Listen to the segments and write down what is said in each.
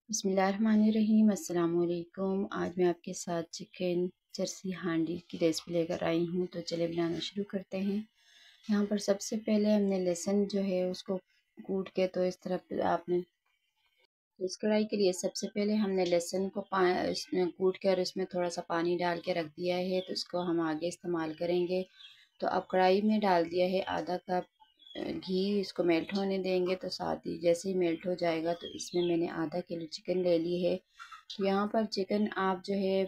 बिस्मिल्लाहिर्रहमानिर्रहीम। अस्सलाम वालेकुम। आज मैं आपके साथ चिकन जर्सी हांडी की रेसिपी लेकर आई हूँ। तो चले बनाना शुरू करते हैं। यहाँ पर सबसे पहले हमने लहसुन जो है उसको कूट के तो इस तरह आपने तो इस कढ़ाई के लिए सबसे पहले हमने लहसुन को इसमें कूट के और इसमें थोड़ा सा पानी डाल के रख दिया है। तो इसको हम आगे इस्तेमाल करेंगे। तो अब कढ़ाई में डाल दिया है आधा कप घी। इसको मेल्ट होने देंगे। तो साथ ही जैसे ही मेल्ट हो जाएगा तो इसमें मैंने आधा किलो चिकन ले ली है। तो यहाँ पर चिकन आप जो है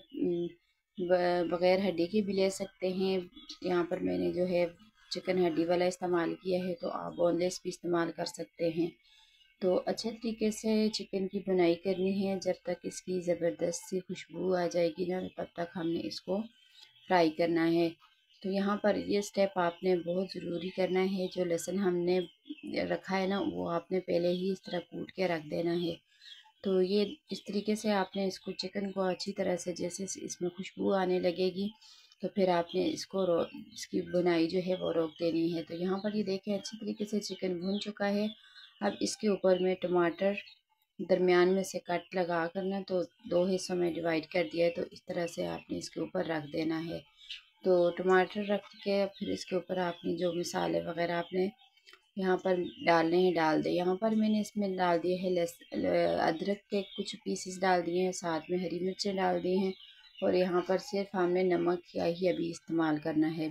बग़ैर हड्डी की भी ले सकते हैं। यहाँ पर मैंने जो है चिकन हड्डी वाला इस्तेमाल किया है, तो आप बोनलेस भी इस्तेमाल कर सकते हैं। तो अच्छे तरीके से चिकन की बुनाई करनी है। जब तक इसकी ज़बरदस्त सी खुशबू आ जाएगी ना, तब तक हमने इसको फ्राई करना है। तो यहाँ पर ये स्टेप आपने बहुत ज़रूरी करना है। जो लहसुन हमने रखा है ना, वो आपने पहले ही इस तरह कूट के रख देना है। तो ये इस तरीके से आपने इसको चिकन को अच्छी तरह से, जैसे इसमें खुशबू आने लगेगी तो फिर आपने इसकी बुनाई जो है वो रोक देनी है। तो यहाँ पर ये देखें अच्छी तरीके से चिकन भुन चुका है। अब इसके ऊपर में टमाटर दरमियान में से कट लगा कर ना, तो दो हिस्सों में डिवाइड कर दिया है। तो इस तरह से आपने इसके ऊपर रख देना है। तो टमाटर रख के फिर इसके ऊपर आपने जो मसाले वगैरह आपने यहाँ पर डालने हैं डाल दें। यहाँ पर मैंने इसमें डाल दिए है अदरक के कुछ पीसेस डाल दिए हैं, साथ में हरी मिर्चें डाल दी हैं। और यहाँ पर सिर्फ हमने नमक का ही अभी इस्तेमाल करना है।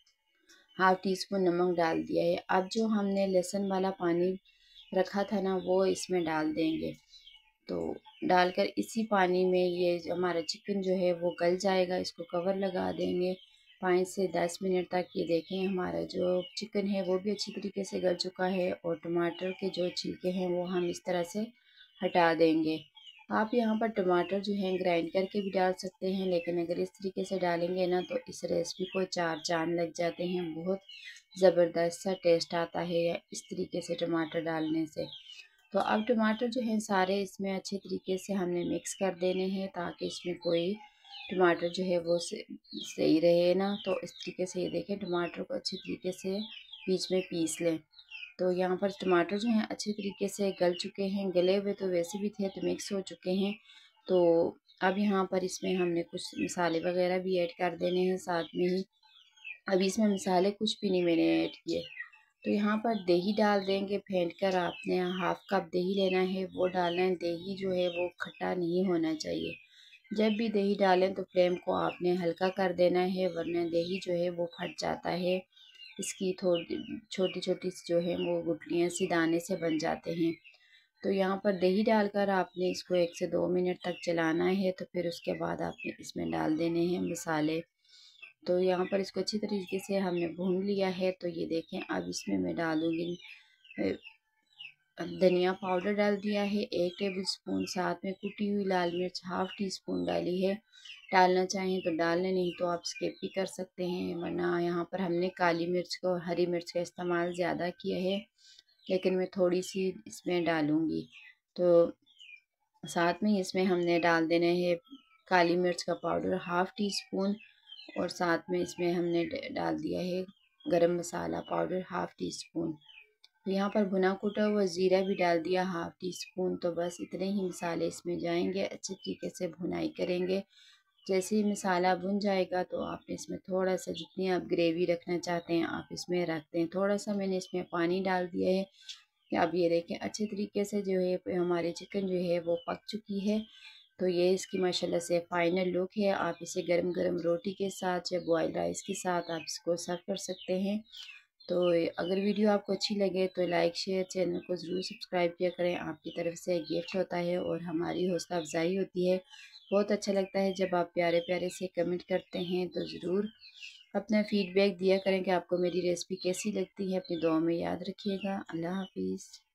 हाफ़ टी स्पून नमक डाल दिया है। अब जो हमने लहसुन वाला पानी रखा था ना, वो इसमें डाल देंगे। तो डालकर इसी पानी में ये जो हमारा चिकन जो है वो गल जाएगा। इसको कवर लगा देंगे 5 से 10 मिनट तक। ये देखें हमारा जो चिकन है वो भी अच्छी तरीके से गल चुका है और टमाटर के जो छिलके हैं वो हम इस तरह से हटा देंगे। आप यहाँ पर टमाटर जो है ग्राइंड करके भी डाल सकते हैं, लेकिन अगर इस तरीके से डालेंगे ना तो इस रेसिपी को 4 चाँद लग जाते हैं। बहुत ज़बरदस्त सा टेस्ट आता है इस तरीके से टमाटर डालने से। तो अब टमाटर जो हैं सारे इसमें अच्छे तरीके से हमने मिक्स कर देने हैं, ताकि इसमें कोई टमाटर जो है वो सही रहे ना। तो इस तरीके से ये देखें टमाटर को अच्छे तरीके से बीच में पीस लें। तो यहाँ पर टमाटर जो हैं अच्छे तरीके से गल चुके हैं। गले हुए तो वैसे भी थे, तो मिक्स हो चुके हैं। तो अब यहाँ पर इसमें हमने कुछ मसाले वगैरह भी ऐड कर देने हैं साथ में ही। अभी इसमें मसाले कुछ भी नहीं मैंने ऐड किए। तो यहाँ पर दही डाल देंगे फेंट कर। आपने हाफ़ कप दही लेना है, वो डालना है। दही जो है वो खट्टा नहीं होना चाहिए। जब भी दही डालें तो फ्लेम को आपने हल्का कर देना है, वरना दही जो है वो फट जाता है। इसकी थोड़ी छोटी छोटी जो है वो गुठलियाँ सी दाने से बन जाते हैं। तो यहाँ पर दही डालकर आपने इसको 1 से 2 मिनट तक चलाना है। तो फिर उसके बाद आपने इसमें डाल देने हैं मसाले। तो यहाँ पर इसको अच्छी तरीके से हमने भून लिया है। तो ये देखें अब इसमें मैं डालूँगी धनिया पाउडर डाल दिया है 1 टेबल स्पून, साथ में कुटी हुई लाल मिर्च हाफ़ टी स्पून डाली है। डालना चाहें तो डाल लें, नहीं तो आप स्किप भी कर सकते हैं। वरना यहाँ पर हमने काली मिर्च को हरी मिर्च का इस्तेमाल ज़्यादा किया है, लेकिन मैं थोड़ी सी इसमें डालूँगी। तो साथ में इसमें हमने डाल देना है काली मिर्च का पाउडर हाफ़ टी स्पून, और साथ में इसमें हमने डाल दिया है गरम मसाला पाउडर हाफ़ टी स्पून। तो यहाँ पर भुना कुटा हुआ ज़ीरा भी डाल दिया हाफ़ टी स्पून। तो बस इतने ही मसाले इसमें जाएंगे। अच्छे तरीके से भुनाई करेंगे। जैसे ही मसाला भुन जाएगा तो आप इसमें थोड़ा सा, जितनी आप ग्रेवी रखना चाहते हैं आप इसमें रख दें। थोड़ा सा मैंने इसमें पानी डाल दिया है। अब ये देखें अच्छे तरीके से जो है हमारे चिकन जो है वो पक चुकी है। तो ये इसकी माशाल्लाह से फाइनल लुक है। आप इसे गरम गरम रोटी के साथ या बॉयल राइस के साथ आप इसको सर्व कर सकते हैं। तो अगर वीडियो आपको अच्छी लगे तो लाइक शेयर, चैनल को ज़रूर सब्सक्राइब किया करें। आपकी तरफ से एक गिफ्ट होता है और हमारी हौसला अफजाई होती है। बहुत अच्छा लगता है जब आप प्यारे प्यारे से कमेंट करते हैं। तो ज़रूर अपना फीडबैक दिया करें कि आपको मेरी रेसिपी कैसी लगती है। अपनी दुआ में याद रखिएगा। अल्लाह हाफिज़।